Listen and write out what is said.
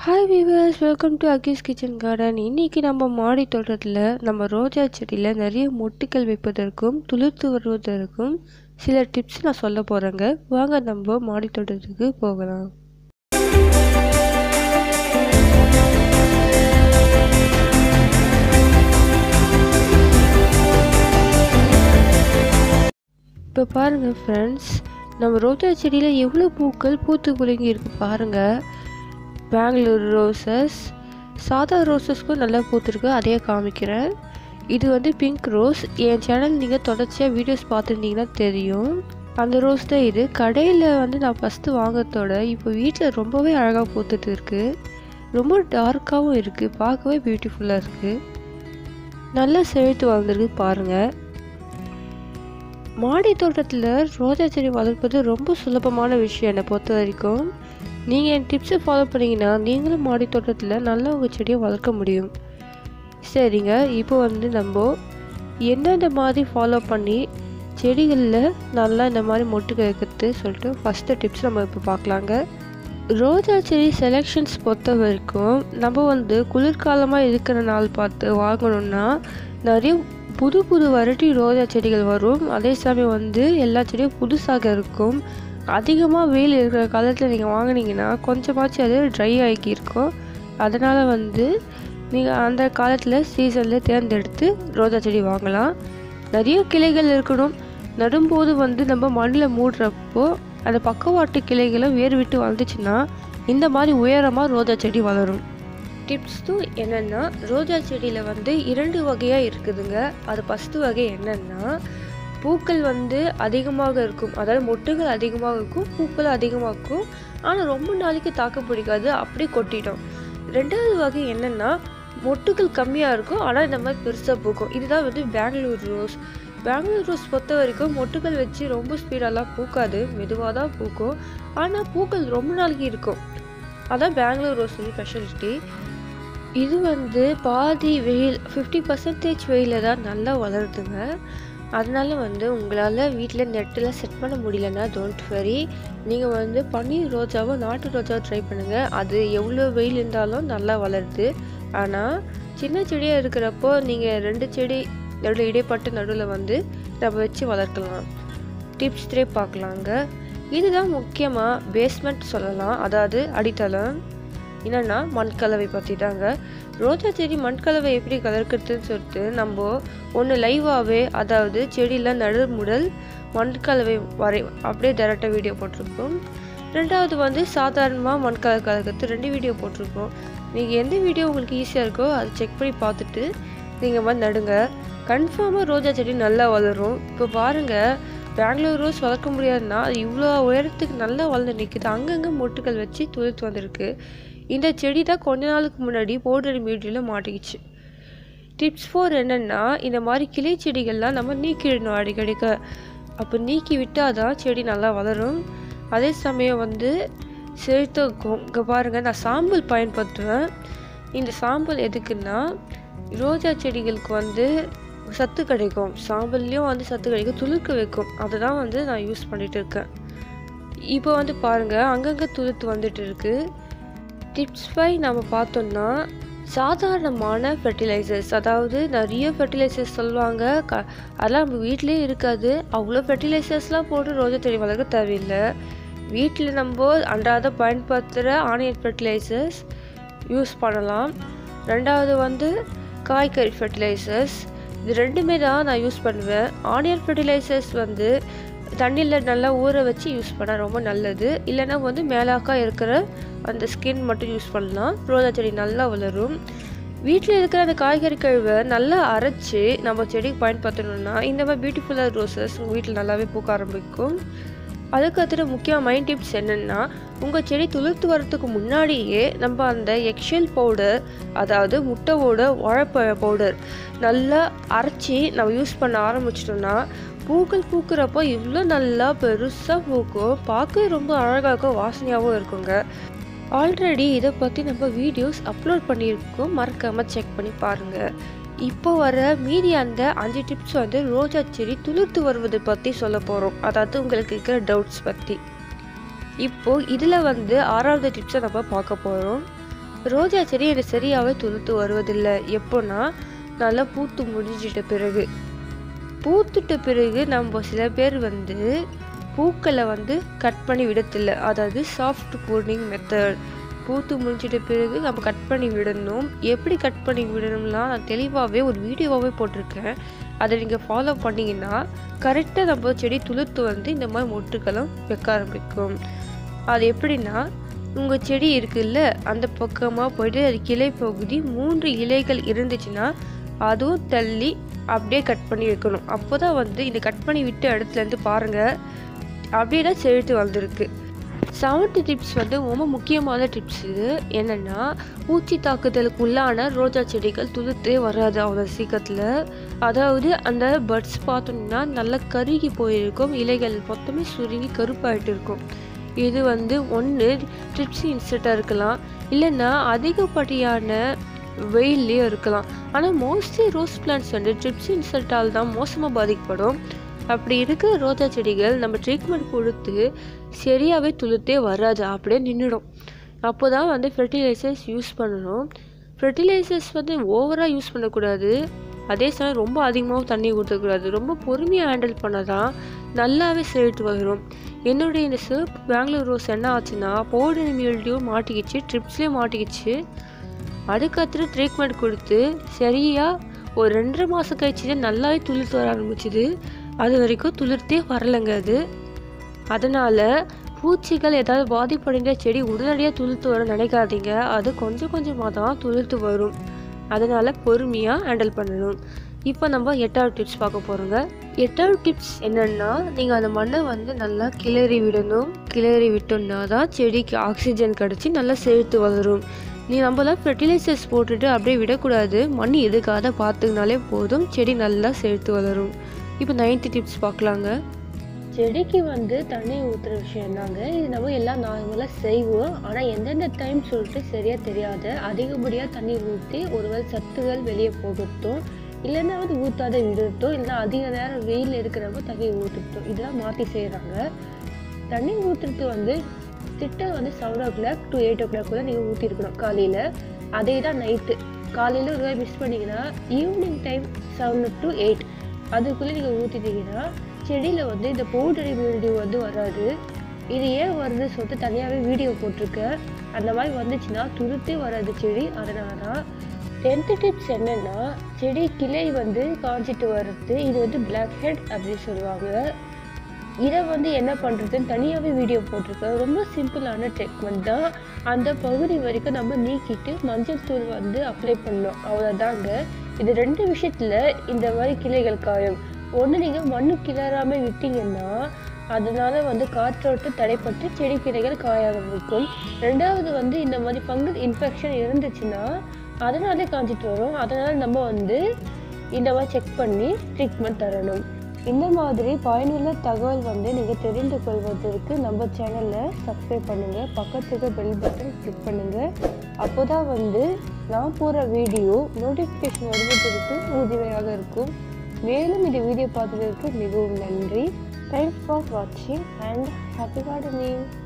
Hi viewers, welcome to Aki's kitchen garden. இன்றைக்கி நம்ம மாடி தோட்டத்தில் நம்ம ரோஜா செடியில் நிறைய மொட்டுக்கள் வைப்பதற்கும் துளிர்த்து வருவதற்கும் சில டிப்ஸ் நான் சொல்ல போகிறேங்க. வாங்க நம்ம மாடி தோட்டத்துக்கு போகலாம். இப்போ பாருங்கள் ஃப்ரெண்ட்ஸ், நம்ம ரோஜா செடியில் எவ்வளோ பூக்கள் பூத்து குலுங்கி இருக்கு பாருங்கள். பெங்களூர் ரோசஸ், சாதா ரோசஸ்க்கும் நல்லா பூத்துருக்கு, அதையே காமிக்கிறேன். இது வந்து பிங்க் ரோஸ். என் சேனல் நீங்கள் தொடர்ச்சியாக வீடியோஸ் பார்த்துருந்தீங்கன்னா தெரியும். அந்த ரோஸ் தான் இது. கடையில் வந்து நான் ஃபஸ்ட்டு வாங்கிறதோட இப்போ வீட்டில் ரொம்பவே அழகாக பூத்துட்டு இருக்குது. ரொம்ப டார்க்காகவும் இருக்குது, பார்க்கவே பியூட்டிஃபுல்லாக இருக்குது. நல்லா செழித்து வளர்ந்துருக்கு பாருங்கள். மாடி தோட்டத்தில் ரோஜா செடி வளர்ப்பது ரொம்ப சுலபமான விஷயம் என்னை பொறுத்த வரைக்கும். நீங்கள் என் டிப்ஸை ஃபாலோ பண்ணிங்கன்னா நீங்களும் மாடி தோட்டத்தில் நல்லா உங்கள் செடியை வளர்க்க முடியும். சரிங்க, இப்போ வந்து நம்ம எந்தெந்த மாதிரி ஃபாலோ பண்ணி செடிகளில் நல்லா இந்த மாதிரி மொட்டு வைக்கிறது சொல்லிட்டு ஃபஸ்ட்டு டிப்ஸ் நம்ம இப்போ பார்க்கலாங்க. ரோஜா செடி செலெக்ஷன்ஸ் பொறுத்த வரைக்கும் நம்ம வந்து குளிர்காலமாக இருக்கிற நாள் பார்த்து வாங்கணுன்னா நிறைய புது புது வெரைட்டி ரோஜா செடிகள் வரும். அதே சமயம் வந்து எல்லா செடியும் புதுசாக இருக்கும். அதிகமாக வெயில் இருக்கிற காலத்தில் நீங்கள் வாங்கினீங்கன்னா கொஞ்சமாச்சும் அது ட்ரை ஆகி இருக்கும். அதனால் வந்து நீங்கள் அந்த காலத்தில் சீசனில் தேர்ந்தெடுத்து ரோஜா செடி வாங்கலாம். நிறைய கிளைகள் இருக்கணும். நடும்போது வந்து நம்ம மண்ணில் மூடுறப்போ அந்த பக்கவாட்டு கிளைகளும் வேறு விட்டு வளர்ந்துச்சுன்னா இந்த மாதிரி உயரமாக ரோஜா செடி வளரும். டிப்ஸும் என்னென்னா, ரோஜா செடியில் வந்து 2 வகையாக இருக்குதுங்க. அது ஃபஸ்ட்டு வகை என்னென்னா, பூக்கள் வந்து அதிகமாக இருக்கும், அதாவது மொட்டுகள் அதிகமாக இருக்கும், பூக்கள் அதிகமாக இருக்கும், ஆனால் ரொம்ப நாளைக்கு தாக்கு பிடிக்காது, அப்படி கொட்டிட்டோம். 2வது வகை என்னென்னா, மொட்டுகள் கம்மியாக இருக்கும் ஆனால் இந்த மாதிரி பெருசாக பூக்கும். இதுதான் வந்து பெங்களூர் ரோஸ். பெங்களூர் ரோஸ் பொறுத்த வரைக்கும் மொட்டுகள் வச்சு ரொம்ப ஸ்பீடெல்லாம் பூக்காது, மெதுவாக தான் பூக்கும், ஆனால் பூக்கள் ரொம்ப நாளைக்கு இருக்கும். அதான் பெங்களூர் ரோஸ் ஸ்பெஷாலிட்டி. இது வந்து பாதி வெயில் 50% வெயிலில் தான் நல்லா வளருதுங்க. அதனால வந்து உங்களால் வீட்டில் நெட்டில் செட் பண்ண முடியலன்னா டோன்ட் வரி, நீங்கள் வந்து பன்னீர் ரோஜாவோ நாட்டு ரோஜாவோ ட்ரை பண்ணுங்கள். அது எவ்வளோ வெயில் இருந்தாலும் நல்லா வளருது. ஆனால் சின்ன செடியாக இருக்கிறப்போ நீங்கள் 2 செடி நடுவில் இடைப்பட்ட நடுவில் வந்து நம்ம வச்சு வளர்க்கலாம். டிப்ஸ் 3 பார்க்கலாங்க. இதுதான் முக்கியமாக பேஸ்மெண்ட் சொல்லலாம், அதாவது அடித்தளம். என்னென்னா மண்கலவை பற்றி தாங்க. ரோஜா செடி மண்கலவை எப்படி கலக்கிறதுன்னு சொல்லிட்டு நம்ம ஒன்று லைவாகவே, அதாவது செடியில் நடுமுடல் மண்கலவை வரை அப்படியே டேரெக்டாக வீடியோ போட்டிருக்கோம். 2வது வந்து சாதாரணமாக மண்கலவை கலக்கிறது 2 வீடியோ போட்டிருக்கோம். நீங்கள் எந்த வீடியோ உங்களுக்கு ஈஸியாக இருக்கோ அதை செக் பண்ணி பார்த்துட்டு நீங்கள் வந்து நடுங்க. கன்ஃபார்மாக ரோஜா செடி நல்லா வளரும். இப்போ பாருங்கள், பெங்களூர் ரோஸ் வளர்க்க முடியாதுன்னா அது இவ்வளோ உயரத்துக்கு நல்லா வளர்ந்து நிற்குது. அங்கங்கே மொட்டுகள் வச்சு துளிர்த்து வந்திருக்கு. இந்த செடி தான் கொஞ்ச நாளுக்கு முன்னாடி பவுடர் மீடியில் மாட்டிக்கிச்சு. டிப்ஸ் 4 என்னென்னா, இந்த மாதிரி கிளை செடிகள்லாம் நம்ம நீக்கிடணும் அடிக்கடிக்க. அப்போ நீக்கி விட்டால் தான் செடி நல்லா வளரும். அதே சமயம் வந்து செழித்துக்கும். இங்கே பாருங்கள், நான் சாம்பல் பயன்படுத்துவேன். இந்த சாம்பல் எதுக்குன்னா, ரோஜா செடிகளுக்கு வந்து சத்து கிடைக்கும், சாம்பல்லையும் வந்து சத்து கிடைக்கும், துளிர்க்க வைக்கும். அதை தான் வந்து நான் யூஸ் பண்ணிகிட்டு இருக்கேன். இப்போ வந்து பாருங்கள், அங்கங்கே துளிர்த்து வந்துட்டு இருக்குது. டிப்ஸ் 5 நம்ம பார்த்தோம்னா, சாதாரணமான ஃபெர்டிலைசர்ஸ், அதாவது நிறைய ஃபெர்டிலைசர்ஸ் சொல்லுவாங்க, அதெல்லாம் நம்ம வீட்டிலே இருக்காது. அவ்வளோ ஃபெர்டிலைசர்ஸ்லாம் போட்டு ரோஜா செடி வளர்க்க தேவையில்லை. வீட்டில் நம்ம அன்றாட பயன்படுத்துகிற ஆர்கானிக் ஃபெர்டிலைசர்ஸ் யூஸ் பண்ணலாம். 2வது வந்து காய்கறி ஃபெர்டிலைசர்ஸ். இது 2மே தான் நான் யூஸ் பண்ணுவேன். ஆர்கானிக் ஃபெர்டிலைசர்ஸ் வந்து தண்ணியில் நல்லா ஊற வச்சு யூஸ் பண்ணால் ரொம்ப நல்லது. இல்லைன்னா வந்து மேலாக்கா இருக்கிற அந்த ஸ்கின் மட்டும் யூஸ் பண்ணலாம். ரோஜா செடி நல்லா வளரும். வீட்டில் இருக்கிற அந்த காய்கறி கழிவை நல்லா அரைச்சி நம்ம செடிக்கு பயன்படுத்தணும்னா இந்த மாதிரி பியூட்டிஃபுல்லாக ரோசஸ் உங்கள் வீட்டில் நல்லாவே பூக்க ஆரம்பிக்கும். அதுக்கடுத்து முக்கியமாக மைண்ட் டிப்ஸ் என்னென்னா, உங்கள் செடி துளிர்த்து வரத்துக்கு முன்னாடியே நம்ம அந்த எக்ஷெல் பவுடர், அதாவது முட்டையோட உழைப்ப பவுடர் நல்லா அரைச்சி நம்ம யூஸ் பண்ண ஆரம்பிச்சிட்டோம்னா பூக்கள் பூக்கிறப்போ இவ்வளோ நல்லா பெருசாக பூக்கும். பார்க்க ரொம்ப அழகாக இருக்கும், வாசனையாகவும் இருக்குங்க. ஆல்ரெடி இதை பற்றி நம்ம வீடியோஸ் அப்லோட் பண்ணியிருக்கோம், மறக்காமல் செக் பண்ணி பாருங்கள். இப்போ வர மீதி அந்த 5 டிப்ஸ் வந்து ரோஜா செடி துளிர்த்து வருவதை பற்றி சொல்ல போகிறோம், அதாவது உங்களுக்கு இருக்கிற டவுட்ஸ் பற்றி. இப்போது இதில் வந்து 6வது டிப்ஸை நம்ம பார்க்க போகிறோம். ரோஜா செடி எனக்கு சரியாகவே துளுத்து வருவதில்லை. எப்போன்னா நல்லா பூத்து முடிஞ்சிட்ட பிறகு. பூத்துட்ட பிறகு நம்ம சில பேர் வந்து பூக்களை வந்து கட் பண்ணி விடத்தில்லை. அதாவது சாஃப்ட் ப்ரூனிங் மெத்தட். பூத்து முடிஞ்சிட்ட பிறகு நம்ம கட் பண்ணி விடணும். எப்படி கட் பண்ணி விடணும்லாம் நான் தெளிவாகவே ஒரு வீடியோவாகவே போட்டிருக்கேன். அதை நீங்கள் ஃபாலோ பண்ணிங்கன்னா கரெக்டாக நம்ம செடி துளுத்து வந்து இந்த மாதிரி மொட்டுக்களும் வைக்க ஆரம்பிக்கும். அது எப்படின்னா, உங்கள் செடி இருக்குல்ல, அந்த பக்கமாக போயிட்டு அது கிளை பகுதி 3 இலைகள் இருந்துச்சுன்னா அதுவும் தள்ளி அப்படியே கட் பண்ணி வைக்கணும். அப்போ தான் வந்து இந்த கட் பண்ணி விட்ட இடத்துலேருந்து பாருங்கள் அப்படியே தான் செழுத்து வந்திருக்கு. 7th டிப்ஸ் வந்து ரொம்ப முக்கியமான டிப்ஸ். இது என்னென்னா, பூச்சி தாக்குதலுக்கு உள்ளான ரோஜா செடிகள் துளுத்தே வராது அவ்வளோ சீக்கிரத்தில். அதாவது அந்த பட்ஸ் பார்த்தோம்னா நல்லா கருகி போயிருக்கும், இலைகள் மொத்தமே சுருங்கி கருப்பாயிட்டு இருக்கும். இது வந்து ஒன்று ட்ரிப்ஸ் இன்செக்டாக இருக்கலாம், இல்லைன்னா அதிகப்படியான வெயில்லையும் இருக்கலாம். ஆனால் மோஸ்ட்லி ரோஸ் பிளான்ட்ஸ் வந்து ட்ரிப்ஸ் இன்செக்டால் தான் மோசமாக பாதிக்கப்படும். அப்படி இருக்கிற ரோஜா செடிகள் நம்ம ட்ரீட்மெண்ட் கொடுத்து சரியாகவே துளுத்தே வராது, அப்படியே நின்றுடும். அப்போ தான் வந்து ஃபெர்டிலைசர்ஸ் யூஸ் பண்ணணும். ஃபெர்டிலைசர்ஸ் வந்து ஓவராக யூஸ் பண்ணக்கூடாது, அதே சமயம் ரொம்ப அதிகமாகவும் தண்ணி ஊற்றக்கூடாது. ரொம்ப பொறுமையாக ஹேண்டில் பண்ணால் தான் நல்லாவே செழித்து வரும். என்னுடைய இந்த சிவப்பு பெங்களூர் ரோஸ் என்ன ஆச்சுன்னா, பவுடர் மில்டியூ மாட்டிக்கிச்சு, ட்ரிப்ஸ்லேயும் மாட்டிக்கிச்சு. அதுக்கப்புறம் ட்ரீட்மெண்ட் கொடுத்து சரியாக ஒரு 2.5 மாதம் கழிச்சு தான் நல்லாவே துளிர்த்து வர ஆரம்பிச்சுது. அது வரைக்கும் துளிர்த்தே வரலைங்க அது. அதனால் பூச்சிகள் ஏதாவது பாதிப்படைந்த செடி உடனடியாக துளிர்த்து வர நினைக்காதீங்க. அது கொஞ்சம் கொஞ்சமாக தான் துளிர்த்து வரும். அதனால் பொறுமையாக ஹேண்டில் பண்ணணும். இப்போ நம்ம 8வது டிப்ஸ் பார்க்க போகிறோங்க. 8வது டிப்ஸ் என்னென்னா, நீங்கள் அந்த மண்ணை வந்து நல்லா கிளறி விடணும். கிளறி விட்டோம்னா தான் செடிக்கு ஆக்சிஜன் கிடச்சி நல்லா செழித்து வளரும். நம்மளாம் ஃபெர்டிலைசர்ஸ் போட்டுட்டு அப்படியே விடக்கூடாது. மண் எதுக்காக பார்த்துக்கினாலே போதும், செடி நல்லா செழித்து வளரும். இப்போ 9th டிப்ஸ் பார்க்கலாங்க. செடிக்கு வந்து தண்ணி ஊற்றுற விஷயம் தாங்க. இது நம்ம எல்லாம் நார்மலாக செய்வோம், ஆனால் எந்தெந்த டைம் சொல்லிட்டு சரியாக தெரியாது. அதிகப்படியாக தண்ணி ஊற்றி ஒருவேளை சத்துகள் வெளியே போகட்டும், இல்லைன்னா வந்து ஊற்றாத விடட்டும், இல்லைன்னா அதிக நேரம் வெயில் இருக்கிறப்ப தண்ணி ஊற்றட்டும், இதெல்லாம் மாற்றி செய்கிறாங்க. தண்ணி ஊற்றுறது வந்து திட்டம் வந்து 7 o'clock to 8 o'clock கூட நீங்கள் ஊற்றிருக்கணும் காலையில். அதே தான் நைட்டு. காலையில் ஒரு வேளை மிஸ் பண்ணிங்கன்னா ஈவினிங் டைம் 7 to 8 அதுக்குள்ளே நீங்கள் ஊற்றிட்டீங்கன்னா செடியில் வந்து இந்த பவுடரி மில்டியூ வந்து வராது. இது ஏன் வருது சொல்லிட்டு தனியாகவே வீடியோ போட்டிருக்கேன். அந்த மாதிரி வந்துச்சுன்னா துளுத்தே வராது செடி. அதனால தான் 10th டிப்ஸ் என்னென்னா, செடி கிளை வந்து காஞ்சிட்டு வர்றது. இது வந்து பிளாக் ஹெட் அப்படின்னு சொல்லுவாங்க. இதை வந்து என்ன பண்ணுறதுன்னு தனியாகவே வீடியோ போட்டிருக்கேன். ரொம்ப சிம்பிளான ட்ரீட்மெண்ட் தான். அந்த பகுதி வரைக்கும் நம்ம நீக்கிட்டு மஞ்சள் தூள் வந்து அப்ளை பண்ணோம், அவ்வளோதாங்க. இது 2 விஷயத்தில் இந்த மாதிரி கிளைகள் காயும். ஒன்று, நீங்கள் மண்ணு கிளறாமல் விட்டீங்கன்னா அதனால வந்து காற்றோட்டு தடைப்பட்டு செடி கிளைகள் காய ஆரம்பிக்கும். 2வது வந்து இந்த மாதிரி ஃபங்கல் இன்ஃபெக்ஷன் இருந்துச்சுன்னா அதனாலே காஞ்சிட்டு வரும். அதனால் நம்ம வந்து இந்த மாதிரி செக் பண்ணி ட்ரீட்மெண்ட் தரணும். இந்த மாதிரி பயனுள்ள தகவல் வந்து நீங்கள் தெரிந்து கொள்வதற்கு நம்ம சேனலை சப்ஸ்கிரைப் பண்ணுங்கள், பக்கத்துக்கு பெல் பட்டன் கிளிக் பண்ணுங்கள். அப்போ தான் வந்து நான் போகிற வீடியோ நோட்டிஃபிகேஷன் வருவதற்கு உதவியாக இருக்கும். மேலும் இந்த வீடியோ பார்த்ததற்கு மிகவும் நன்றி. தேங்க்ஸ் ஃபார் வாட்சிங் அண்ட் ஹாப்பி கார்டனிங்.